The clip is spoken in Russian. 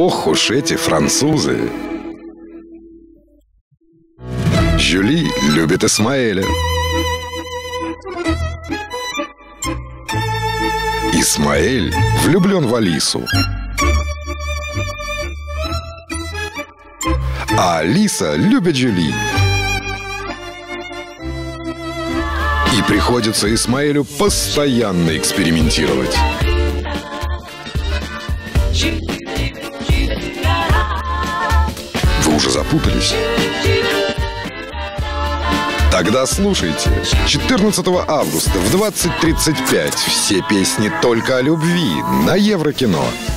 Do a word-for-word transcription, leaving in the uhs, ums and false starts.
Ох уж эти французы! Жюли любит Исмаэля. Исмаэль влюблен в Алису. А Алиса любит Жюли. И приходится Исмаэлю постоянно экспериментировать. Вы уже запутались? Тогда слушайте. четырнадцатого августа в двадцать тридцать пять все песни только о любви на Еврокино.